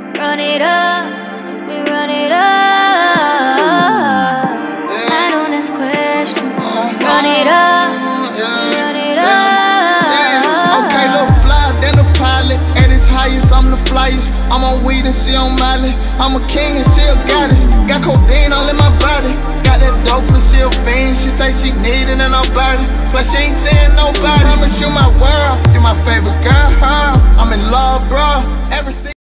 run it up, we run it up. I don't ask questions, run it up, we run it up. Okay, look fly than the pilot. At its highest, I'm the flyest. I'm on weed and she on Miley. I'm a king and she a goddess. Got codeine all in my body. Got that dope and she a fiend. She say she need it in her body. Plus she ain't seeing nobody. Promise you my world, you my favorite girl, huh? I'm in love, bro. Every